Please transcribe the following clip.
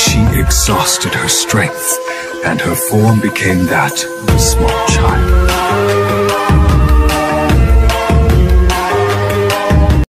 she exhausted her strength, and her form became that of a small child.